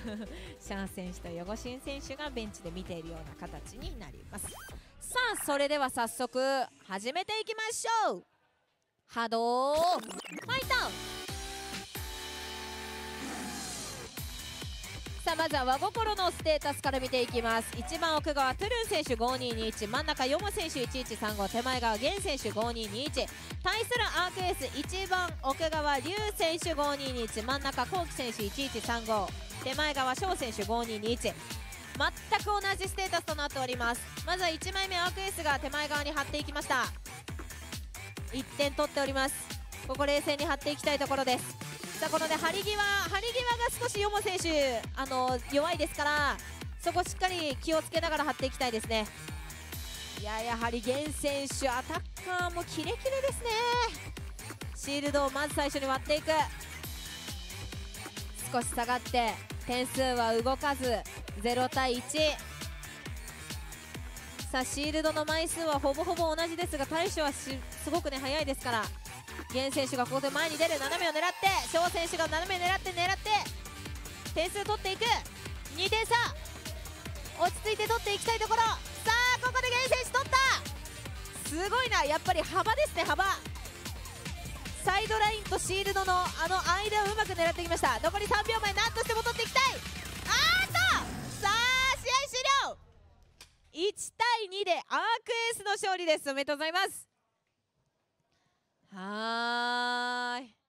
シャン選手とヨゴシン選手がベンチで見ているような形になります。さあそれでは早速始めていきましょう。波動ファイト。さあまずは和心のステータスから見ていきます。1番奥側トゥルン選手5221、真ん中ヨモ選手1135、手前側ゲン選手5221、対するアークエース1番奥側リュウ選手5221、真ん中コウキ選手1135、手前側翔選手5221、全く同じステータスとなっております。まずは1枚目アークエースが手前側に張っていきました。1点取っております。ここ冷静に張っていきたいところです。さあこのね張り際が少しヨモ選手弱いですから、そこしっかり気をつけながら張っていきたいですね。いややはりゲン選手アタッカーもキレキレですね。シールドをまず最初に割っていく。少し下がって点数は動かず0対1。さあシールドの枚数はほぼほぼ同じですが、対処はすごくね速いですから、ゲン選手がここで前に出る、斜めを狙って翔選手が斜め狙って点数取っていく。2点差、落ち着いて取っていきたいところ。さあここでゲン選手取った。すごいな、やっぱり幅ですね。幅、サイドラインとシールドの間をうまく狙ってきました。残り3秒前、なんとしても取っていきたい。さあ試合終了。1対2でアークエースの勝利です。おめでとうございます。はーい。